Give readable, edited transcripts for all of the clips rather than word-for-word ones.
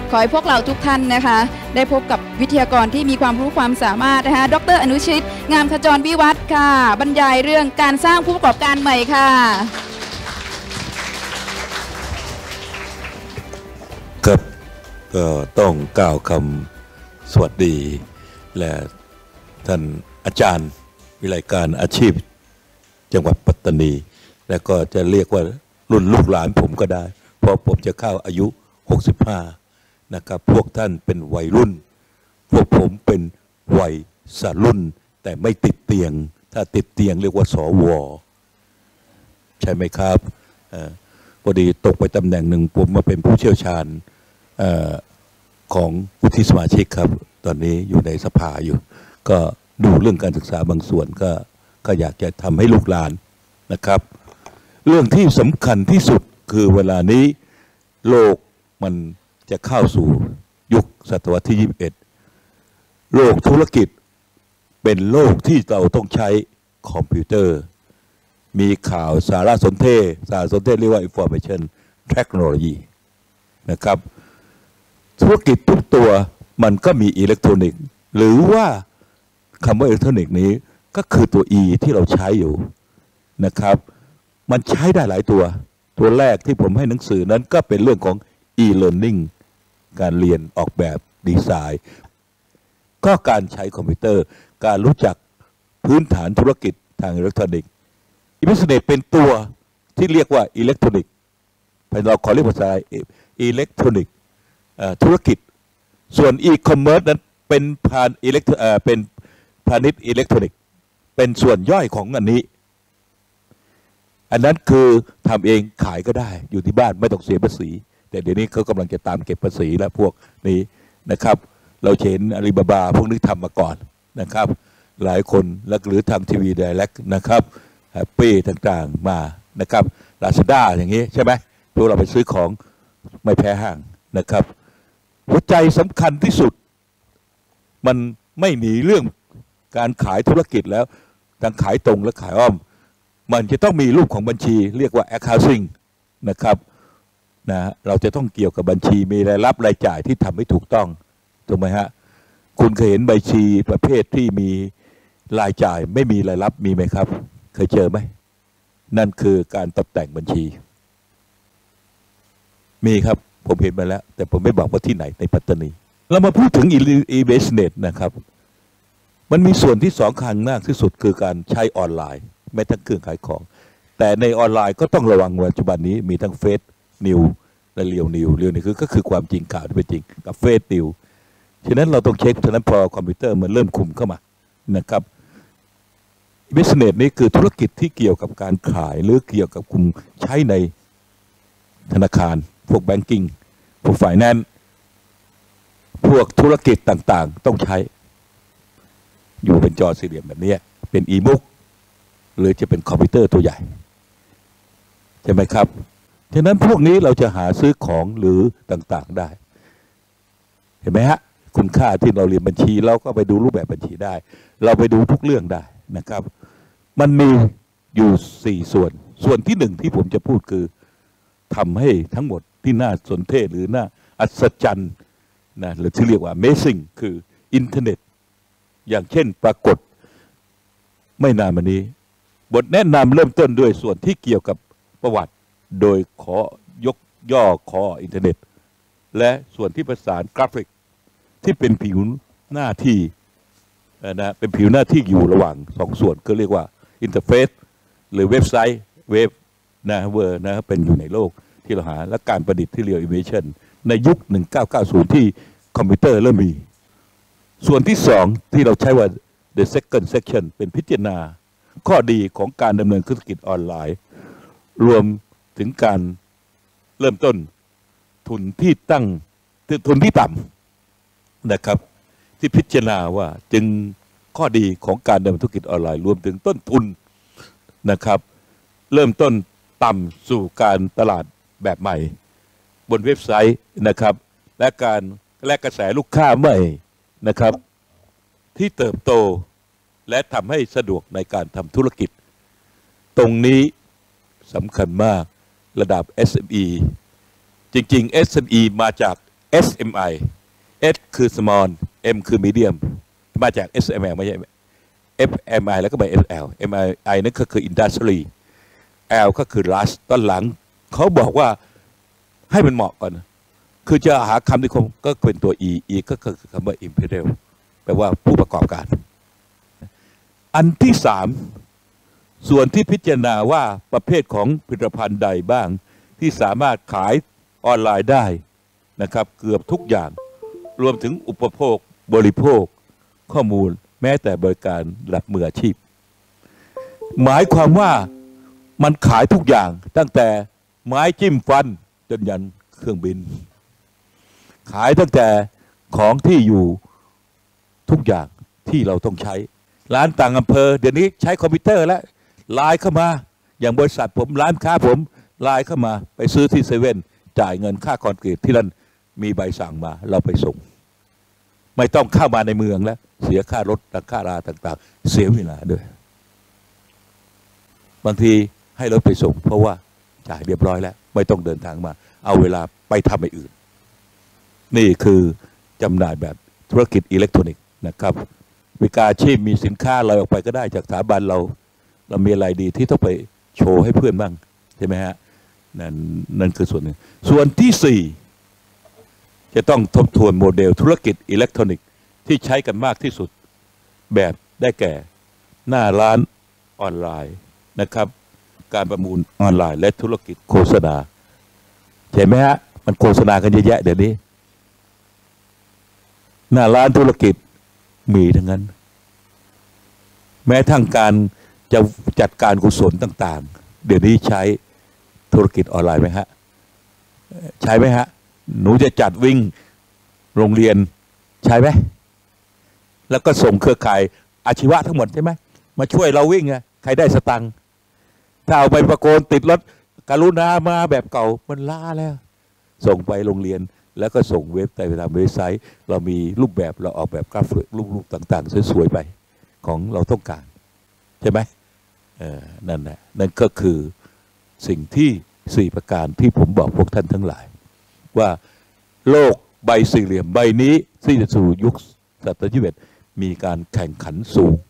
ขอให้พวกเราทุกท่านนะคะได้พบกับวิทยากรที่มีความรู้ความสามารถนะคะดร.อนุชิตงามขจรวิวัฒน์ค่ะบรรยายเรื่องการสร้างผู้ประกอบการใหม่ค่ะครับก็ต้องกล่าวคำสวัสดีและท่านอาจารย์วิไลการอาชีพจังหวัดปัตตานีและก็จะเรียกว่ารุ่นลูกหลานผมก็ได้เพราะผมจะเข้าอายุ65นะครับพวกท่านเป็นวัยรุ่นพวกผมเป็นวัยสรุ่นแต่ไม่ติดเตียงถ้าติดเตียงเรียกว่าสวใช่ไหมครับพอดีตกไปตำแหน่งหนึ่งผมมาเป็นผู้เชี่ยวชาญของวุฒิสมาชิกครับตอนนี้อยู่ในสภาอยู่ก็ดูเรื่องการศึกษาบางส่วนก็อยากจะทำให้ลูกหลานนะครับเรื่องที่สำคัญที่สุดคือเวลานี้โลกมันจะเข้าสู่ยุคศตวรรษที่21โลกธุรกิจเป็นโลกที่เราต้องใช้คอมพิวเตอร์มีข่าวสารสนเทศเรียกว่า information technology นะครับธุรกิจทุกตัวมันก็มีอิเล็กทรอนิกส์หรือว่าคำว่าอิเล็กทรอนิกส์นี้ก็คือตัว E ที่เราใช้อยู่นะครับมันใช้ได้หลายตัวแรกที่ผมให้หนังสือนั้นก็เป็นเรื่องของ e-learning การเรียนออกแบบดีไซน์ก็การใช้คอมพิวเตอร์การรู้จักพื้นฐานธุรกิจทางอิเล็กทรอนิกส์e-business เป็นตัวที่เรียกว่าอิเล็กทรอนิกส์เราขอเรียกภาษาอิเล็กทรอนิกส์ธุรกิจส่วน e-commerce นั้นเป็นพาณิชย์อิเล็กทรอนิกส์เป็นส่วนย่อยของอันนี้อันนั้นคือทำเองขายก็ได้อยู่ที่บ้านไม่ต้องเสียภาษีแต่เดี๋ยวนี้เขากำลังจะตามเก็บภาษีแล้วพวกนี้นะครับเราเห็นอาลีบาบาพวกนี้ทำมาก่อนนะครับหลายคนแล้วหรือทำทีวีไดเรกนะครับแฮปปี้ต่างๆมานะครับลาซาด้าอย่างนี้ใช่ไหมพวกเราไปซื้อของไม่แพ้ห้างนะครับหัวใจสำคัญที่สุดมันไม่หนีเรื่องการขายธุรกิจแล้วทั้งขายตรงและขายอ้อมมันจะต้องมีรูปของบัญชีเรียกว่า accounting นะครับนะเราจะต้องเกี่ยวกับบัญชีมีรายรับรายจ่ายที่ทำให้ถูกต้องถูกไหมฮะคุณเคยเห็นบัญชีประเภทที่มีรายจ่ายไม่มีรายรับมีไหมครับเคยเจอไหมนั่นคือการตกแต่งบัญชีมีครับผมเห็นมาแล้วแต่ผมไม่บอกว่าที่ไหนในปัตตานีเรามาพูดถึง e-business นะครับมันมีส่วนที่สำคัญมากที่สุดคือการใช้ออนไลน์ไม่ทั้งเครื่องขายของแต่ในออนไลน์ก็ต้องระวังปัจจุบันนี้มีทั้งเฟซนิวและเรียวนิวก็คือความจริงข่าวที่เป็นจริงกับเฟซนิวฉะนั้นเราต้องเช็คฉะนั้นพอคอมพิวเตอร์มันเริ่มคุมเข้ามานะครับบิสเนสนี้คือธุรกิจที่เกี่ยวกับการขายหรือเกี่ยวกับคุณใช้ในธนาคารพวกแบงกิ้งพวกไฟแนนซ์พวกธุรกิจต่างๆต้องใช้อยู่เป็นจอสี่เหลี่ยมแบบนี้เป็นอีบุ๊กหรือจะเป็นคอมพิวเตอร์ตัวใหญ่ใช่ไหมครับฉะนั้นพวกนี้เราจะหาซื้อของหรือต่างๆได้เห็นไหมฮะคุณค่าที่เราเรียนบัญชีเราก็ไปดูรูปแบบบัญชีได้เราไปดูทุกเรื่องได้นะครับมันมีอยู่4ส่วนที่1ที่ผมจะพูดคือทำให้ทั้งหมดที่น่าสนเทศหรือน่าอัศจรรย์นะหรือที่เรียกว่า Amazing คืออินเทอร์เน็ตอย่างเช่นปรากฏไม่นานมานี้บทแนะนำเริ่มต้นด้วยส่วนที่เกี่ยวกับประวัติโดยขอยกย่อขออินเทอร์เน็ตและส่วนที่ประสานกราฟิกที่เป็นผิวหน้าที่นะเป็นผิวหน้าที่อยู่ระหว่าง2ส่วนก็เรียกว่าอินเทอร์เฟซหรือเว็บไซต์เว็บนะเวอร์นะเป็นอยู่ในโลกที่เราหาและการประดิษฐ์ที่เรียกว่า innovation ในยุค1990ที่คอมพิวเตอร์เริ่มมีส่วนที่2ที่เราใช้ว่า the second section เป็นพิจารณาข้อดีของการดำเนินธุรกิจออนไลน์รวมถึงการเริ่มต้นทุนที่ต่ำนะครับที่พิจารณาว่าจึงข้อดีของการดำเนินธุรกิจออนไลน์รวมถึงต้นทุนนะครับเริ่มต้นต่ำสู่การตลาดแบบใหม่บนเว็บไซต์นะครับและกระแสลูกค้าใหม่นะครับที่เติบโตและทำให้สะดวกในการทำธุรกิจตรงนี้สำคัญมากระดับ SME จริงๆ SME มาจาก SMI S คือ small M คือ medium มาจาก SML ไม่ใช่ FMI แล้วก็ไป SL MI นั่นก็คือ industry L ก็คือ large ตอนหลังเขาบอกว่าให้มันเหมาะก่อนคือจะหาคำที่คงก็เป็นตัว E ก็คือคำว่า imperial แปลว่าผู้ประกอบการอันที่สามส่วนที่พิจารณาว่าประเภทของผลิตภัณฑ์ใดบ้างที่สามารถขายออนไลน์ได้นะครับเกือบทุกอย่างรวมถึงอุปโภคบริโภคข้อมูลแม้แต่บริการระดับมืออาชีพหมายความว่ามันขายทุกอย่างตั้งแต่ไม้จิ้มฟันจนยันเครื่องบินขายตั้งแต่ของที่อยู่ทุกอย่างที่เราต้องใช้ร้านต่างอำเภอเดี๋ยวนี้ใช้คอมพิวเตอร์แล้วไลน์เข้ามาอย่างบริษัทผมร้านค้าผมไลน์เข้ามาไปซื้อที่เซเว่นจ่ายเงินค่าคอนกรีตที่นั่นมีใบสั่งมาเราไปส่งไม่ต้องเข้ามาในเมืองแล้วเสียค่ารถค่าราต่างๆเสียเวลาด้วยบางทีให้รถไปส่งเพราะว่าจ่ายเรียบร้อยแล้วไม่ต้องเดินทางมาเอาเวลาไปทำอื่นนี่คือจำหน่ายแบบธุรกิจอิเล็กทรอนิกส์นะครับวิชาชีพมีสินค้าอะไรออกไปก็ได้จากสถาบันเรามีอะไรดีที่ต้องไปโชว์ให้เพื่อนบ้างใช่ไหมฮะนั่นคือส่วนหนึ่งส่วนที่สี่จะต้องทบทวนโมเดลธุรกิจอิเล็กทรอนิกส์ที่ใช้กันมากที่สุดแบบได้แก่หน้าร้านออนไลน์นะครับการประมูลออนไลน์และธุรกิจโฆษณาใช่ไหมฮะมันโฆษณากันเยอะแยะเดี๋ยวนี้หน้าร้านธุรกิจมีทั้งนั้นแม้ทั้งการจะจัดการกุศลต่างๆเดี๋ยวนี้ใช้ธุรกิจออนไลน์ไหมฮะใช้ไหมฮะหนูจะจัดวิ่งโรงเรียนใช่ไหมแล้วก็ส่งเครือข่ายอาชีวะทั้งหมดใช่ไหมมาช่วยเราวิ่งไงใครได้สตังค์ถ้าเอาไปประโกนติดรถกรุณามาแบบเก่ามันล้าแล้วส่งไปโรงเรียนแล้วก็ส่งเว็บไปตามเว็บไซต์เรามีรูปแบบเราออกแบบกราฟิกรูปต่างๆสวยๆไปของเราต้องการใช่ไหมนั่นแหละนั่นก็คือสิ่งที่4ประการที่ผมบอกพวกท่านทั้งหลายว่าโลกใบสี่เหลี่ยมใบนี้ที่จะสู่ยุคศตวรรษที่21มีการแข่งขันสูง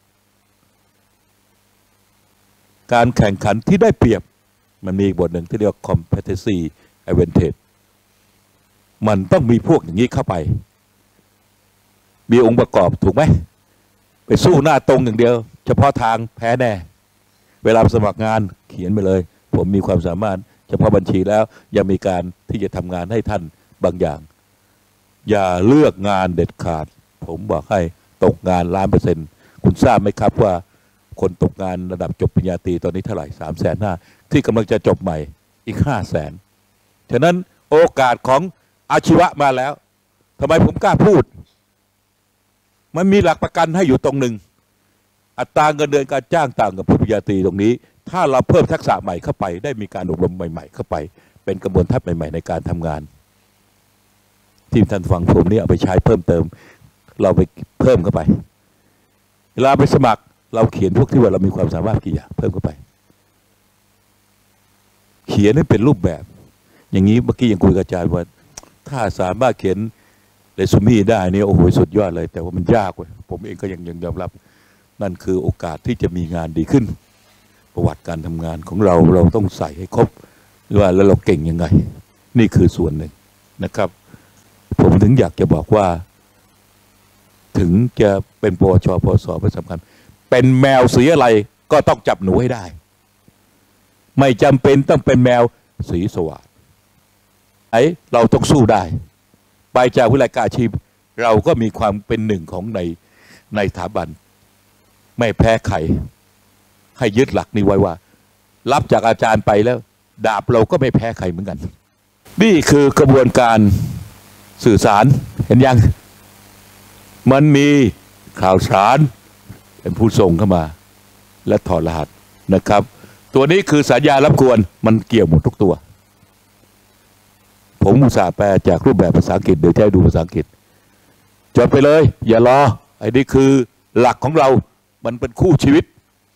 การแข่งขันที่ได้เปรียบมันมีบทหนึ่งที่เรียกว่า competitive advantage มันต้องมีพวกอย่างนี้เข้าไปมีองค์ประกอบถูกไหมไปสู้หน้าตรงอย่างเดียวเฉพาะทางแพ้แน่เวลาสมัครงานเขียนไปเลยผมมีความสามารถเฉพาะบัญชีแล้วยังมีการที่จะทำงานให้ท่านบางอย่างอย่าเลือกงานเด็ดขาดผมบอกให้ตกงาน100%คุณทราบไหมครับว่าคนตกงานระดับจบปริญญาตรีตอนนี้เท่าไหร่350,000ที่กำลังจะจบใหม่อีก500,000ฉะนั้นโอกาสของอาชีวะมาแล้วทำไมผมกล้าพูดมันมีหลักประกันให้อยู่ตรงหนึ่งอัตราเงินเดือนการจ้างต่างกับผู้ปริญญาตรีตรงนี้ถ้าเราเพิ่มทักษะใหม่เข้าไปได้มีการอบรมใหม่ๆเข้าไปเป็นกระบวนทัพใหม่ๆในการทำงานที่ท่านฟังผมนี่เอาไปใช้เพิ่มเติมเราไปเพิ่มเข้าไปเวลาไปสมัครเราเขียนพวกที่ว่าเรามีความสามารถกี่อย่างเพิ่มเข้าไปเขียนให้เป็นรูปแบบอย่างนี้เมื่อกี้ยังคุยกับอาจารย์ว่าถ้าสามารถเขียนเรซูม่ได้นี่โอ้โหสุดยอดเลยแต่ว่ามันยากเว้ยผมเองก็ยังยอมรับนั่นคือโอกาสที่จะมีงานดีขึ้นประวัติการทำงานของเราต้องใส่ให้ครบว่าแล้วเราเก่งยังไงนี่คือส่วนหนึ่งนะครับผมถึงอยากจะบอกว่าถึงจะเป็นปวชปวสไม่สำคัญเป็นแมวสีอะไรก็ต้องจับหนูให้ได้ไม่จำเป็นต้องเป็นแมวสีสว่างเราต้องสู้ได้ไปจากวิทยาลัยอาชีพเราก็มีความเป็นหนึ่งของในสถาบันไม่แพ้ใครให้ยึดหลักนี้ไว้ว่ารับจากอาจารย์ไปแล้วดาบเราก็ไม่แพ้ใครเหมือนกันนี่คือกระบวนการสื่อสารเห็นยังมันมีข่าวสารเป็นผู้ส่งเข้ามาและถอดรหัสนะครับตัวนี้คือสัญญารับกวนมันเกี่ยวหมดทุกตัวผมอุตส่าห์แปลจากรูปแบบภาษาอังกฤษเดี๋ยวจะให้ดูภาษาอังกฤษจดไปเลยอย่ารอไอ้นี่คือหลักของเรามันเป็นคู่ชีวิต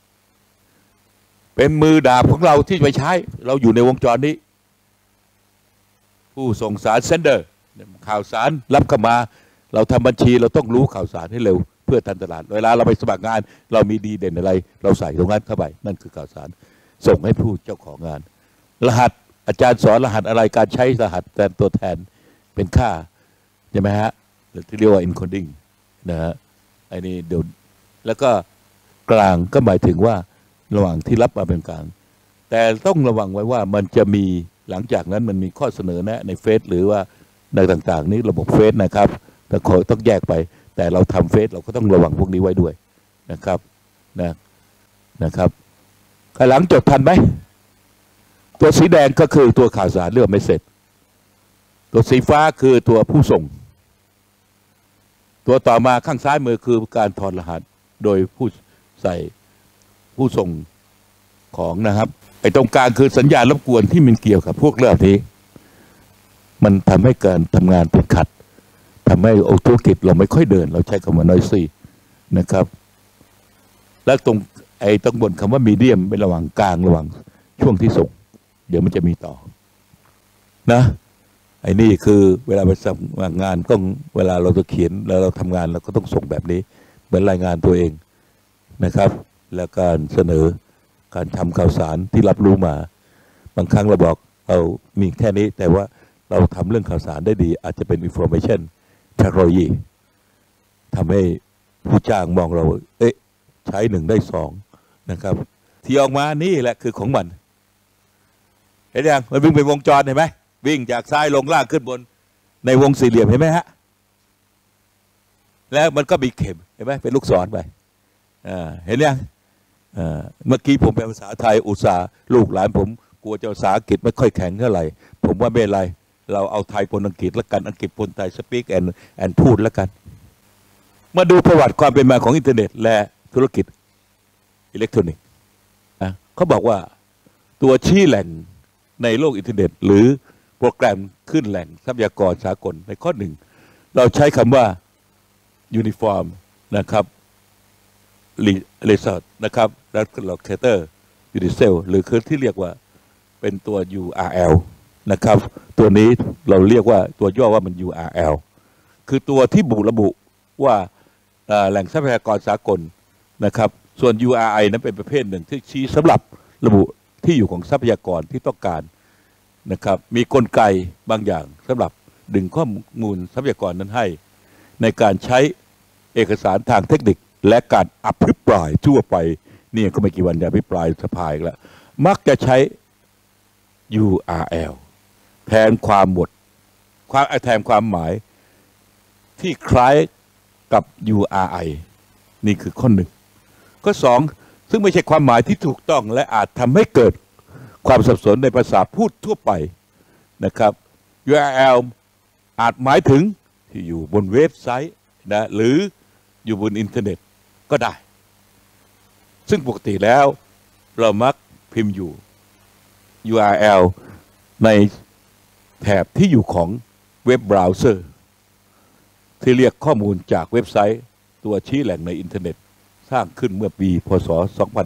เป็นมือดาบของเราที่ไปใช้เราอยู่ในวงจรนี้ผู้ส่งสาร sender ข่าวสารรับเข้ามาเราทำบัญชีเราต้องรู้ข่าวสารให้เร็วเพื่อทันตลาดเวลาเราไปสมัครงานเรามีดีเด่นอะไรเราใส่ตรงนั้นเข้าไปนั่นคือข่าวสารส่งให้ผู้เจ้าของงานรหัสอาจารย์สอนรหัสอะไรการใช้รหัสแทนตัวแทนเป็นค่าใช่ไหมฮะที่เรียกว่า encoding นะฮะไอ้นี่เดี๋ยวแล้วก็กลางก็หมายถึงว่าระหว่างที่รับมาเป็นกลางแต่ต้องระวังไว้ว่ามันจะมีหลังจากนั้นมันมีข้อเสนอแนะในเฟซหรือว่าในต่างๆนี้ระบบเฟซนะครับแต่ต้องแยกไปแต่เราทำเฟซเราก็ต้องระวังพวกนี้ไว้ด้วยนะครับนะครับหลังจดทันไหมตัวสีแดงก็คือตัวข่าวสารเรื่องไม่เสร็จตัวสีฟ้าคือตัวผู้ส่งตัวต่อมาข้างซ้ายมือคือการถอดรหัสโดยผู้ใส่ผู้ส่งของนะครับไอ้ตรงกลางคือสัญญาณรบกวนที่มันเกี่ยวกับพวกเรื่องนี้มันทำให้การทำงานติดขัดทำให้ธุรกิจเราไม่ค่อยเดินเราใช้คำว่า noisy นะครับและตรงบนคำว่า medium เป็นระหว่างกลางระหว่างช่วงที่ส่งเดี๋ยวมันจะมีต่อนะไอ้นี่คือเวลาไปสมัครงานต้องเวลาเราจะเขียนแล้วเราทำงานเราก็ต้องส่งแบบนี้เหมือนรายงานตัวเองนะครับและการเสนอการทำข่าวสารที่รับรู้มาบางครั้งเราบอกเรามีแค่นี้แต่ว่าเราทำเรื่องข่าวสารได้ดีอาจจะเป็น information technology ทำให้ผู้จ้างมองเราใช้1ได้2นะครับที่ออกมานี่แหละคือของมันเห็นยังมันวิ่งเป็นวงจรเห็นไหมวิ่งจากซ้ายลงล่างขึ้นบนในวงสี่เหลี่ยมเห็นไหมฮะแล้วมันก็มีเข็มเห็นไหมเป็นลูกศรไปเห็นยังเมื่อกี้ผมเป็นภาษาไทยอุตสาห์ลูกหลานผมกลัวจะภาษาอังกฤษไม่ค่อยแข็งเท่าไหร่ผมว่าไม่เป็นไรเราเอาไทยปนอังกฤษแล้วกันอังกฤษปนไทย speak and พูดแล้วกันมาดูประวัติความเป็นมาของอินเทอร์เน็ตและธุรกิจอิเล็กทรอนิกส์เขาบอกว่าตัวชี้แหล่งในโลกอินเทอร์เน็ตหรือโปรแกรมขึ้นแหล่งทรัพยากรสากลในข้อหนึ่งเราใช้คำว่า uniform นะครับ result นะครับ locator universal หรือคือที่เรียกว่าเป็นตัว URL นะครับตัวนี้เราเรียกว่าตัวย่อว่ามัน URL คือตัวที่ระบุว่าแหล่งทรัพยากรสากลนะครับส่วน URI นั้นเป็นประเภทหนึ่งที่ชี้สำหรับระบุที่อยู่ของทรัพยากรที่ต้องการนะครับมีกลไกบางอย่างสำหรับดึงข้อมูลทรัพยากรนั้นให้ในการใช้เอกสารทางเทคนิคและการอภิปรายทั่วไปนี่ก็ไม่กี่วันจะอภิปรายสภาอีกแล้วมักจะใช้ URL แทนความหมายที่คล้ายกับ URI นี่คือข้อหนึ่งข้อสองซึ่งไม่ใช่ความหมายที่ถูกต้องและอาจทำให้เกิดความสับสนในภาษาพูดทั่วไปนะครับ URL อาจหมายถึงที่อยู่บนเว็บไซต์นะหรืออยู่บนอินเทอร์เน็ตก็ได้ซึ่งปกติแล้วเรามักพิมพ์อยู่ URL ในแถบที่อยู่ของเว็บเบราว์เซอร์ที่เรียกข้อมูลจากเว็บไซต์ตัวชี้แหล่งในอินเทอร์เน็ตสร้างขึ้นเมื่อปีพ.ศ.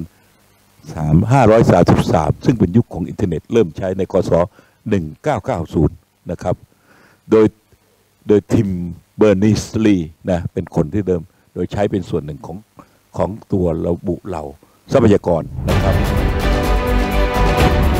2533ซึ่งเป็นยุคของอินเทอร์เน็ตเริ่มใช้ในค.ศ. 1990นะครับโดยทิมเบอร์นิสลีนะเป็นคนที่เดิมโดยใช้เป็นส่วนหนึ่งของตัวระบุเหล่าทรัพยากรนะครับ